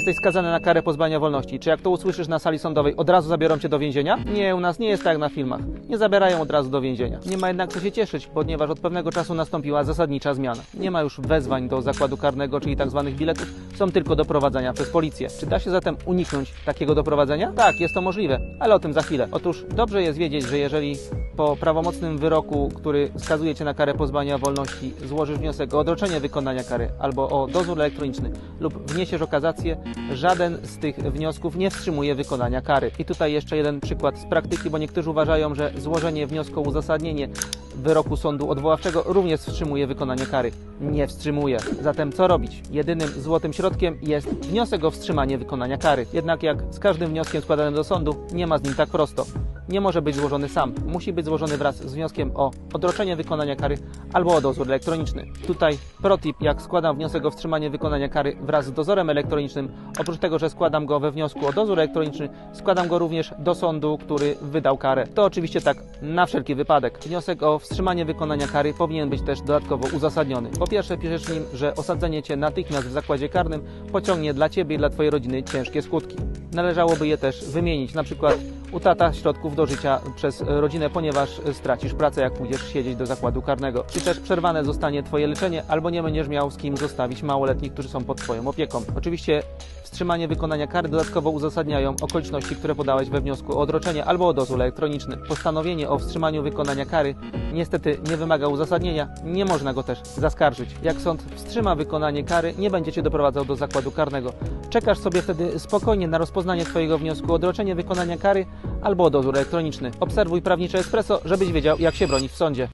jesteś skazany na karę pozbawienia wolności. Czy jak to usłyszysz na sali sądowej, od razu zabiorą cię do więzienia? Nie, u nas nie jest tak jak na filmach. Nie zabierają od razu do więzienia. Nie ma jednak co się cieszyć, ponieważ od pewnego czasu nastąpiła zasadnicza zmiana. Nie ma już wezwań do zakładu karnego, czyli tzw. biletów, są tylko doprowadzania przez policję. Czy da się zatem uniknąć takiego doprowadzenia? Tak, jest to możliwe, ale o tym za chwilę. Otóż dobrze jest wiedzieć, że jeżeli po prawomocnym wyroku, który skazuje cię na karę pozbawienia wolności, złożysz wniosek o odroczenie wykonania kary albo o dozór elektroniczny lub wniesiesz o kazację, żaden z tych wniosków nie wstrzymuje wykonania kary. I tutaj jeszcze jeden przykład z praktyki, bo niektórzy uważają, że złożenie wniosku o uzasadnienie wyroku sądu odwoławczego również wstrzymuje wykonanie kary. Nie wstrzymuje. Zatem co robić? Jedynym złotym środkiem jest wniosek o wstrzymanie wykonania kary. Jednak jak z każdym wnioskiem składanym do sądu, nie ma z nim tak prosto. Nie może być złożony sam. Musi być złożony wraz z wnioskiem o odroczenie wykonania kary albo o dozór elektroniczny. Tutaj protip, jak składam wniosek o wstrzymanie wykonania kary wraz z dozorem elektronicznym, oprócz tego, że składam go we wniosku o dozór elektroniczny, składam go również do sądu, który wydał karę. To oczywiście tak na wszelki wypadek. Wniosek o wstrzymanie wykonania kary powinien być też dodatkowo uzasadniony. Po pierwsze, piszesz nim, że osadzenie cię natychmiast w zakładzie karnym pociągnie dla ciebie i dla twojej rodziny ciężkie skutki. Należałoby je też wymienić, na przykład utrata środków do życia przez rodzinę, ponieważ stracisz pracę, jak pójdziesz siedzieć do zakładu karnego. Czy też przerwane zostanie twoje leczenie, albo nie będziesz miał z kim zostawić małoletnich, którzy są pod twoją opieką. Oczywiście wstrzymanie wykonania kary dodatkowo uzasadniają okoliczności, które podałeś we wniosku o odroczenie albo o dozór elektroniczny. Postanowienie o wstrzymaniu wykonania kary niestety nie wymaga uzasadnienia, nie można go też zaskarżyć. Jak sąd wstrzyma wykonanie kary, nie będzie cię doprowadzał do zakładu karnego. Czekasz sobie wtedy spokojnie na rozpoznanie twojego wniosku o odroczenie wykonania kary albo o dozór elektroniczny. Obserwuj Prawnicze Espresso, żebyś wiedział, jak się bronić w sądzie.